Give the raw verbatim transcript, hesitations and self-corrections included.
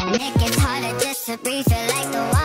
And it gets harder just to breathe, feel like the water